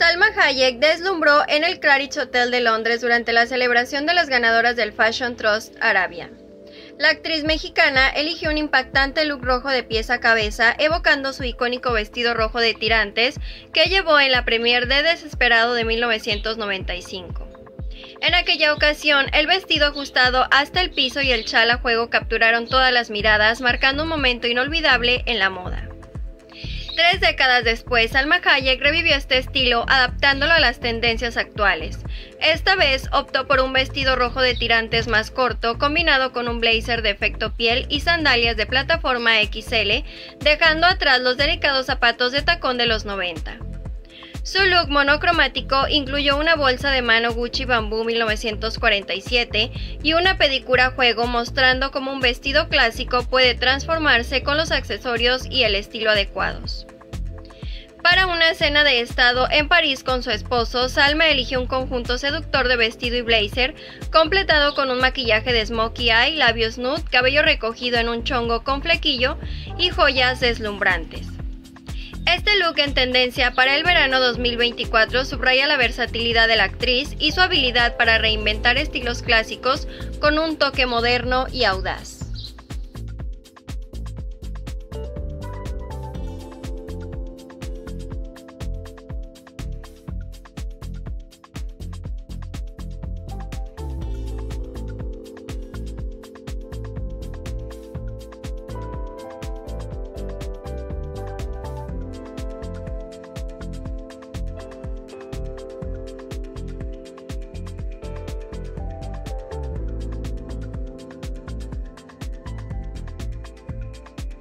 Salma Hayek deslumbró en el Claridge Hotel de Londres durante la celebración de las ganadoras del Fashion Trust Arabia. La actriz mexicana eligió un impactante look rojo de pies a cabeza, evocando su icónico vestido rojo de tirantes que llevó en la premiere de Desesperado de 1995. En aquella ocasión, el vestido ajustado hasta el piso y el chal a juego capturaron todas las miradas, marcando un momento inolvidable en la moda. 3 décadas después, Salma Hayek revivió este estilo adaptándolo a las tendencias actuales. Esta vez optó por un vestido rojo de tirantes más corto, combinado con un blazer de efecto piel y sandalias de plataforma XL, dejando atrás los delicados zapatos de tacón de los 90. Su look monocromático incluyó una bolsa de mano Gucci Bamboo 1947 y una pedicura a juego, mostrando cómo un vestido clásico puede transformarse con los accesorios y el estilo adecuados. Para una cena de estado en París con su esposo, Salma eligió un conjunto seductor de vestido y blazer, completado con un maquillaje de smokey eye, labios nude, cabello recogido en un chongo con flequillo y joyas deslumbrantes. Este look en tendencia para el verano 2024 subraya la versatilidad de la actriz y su habilidad para reinventar estilos clásicos con un toque moderno y audaz.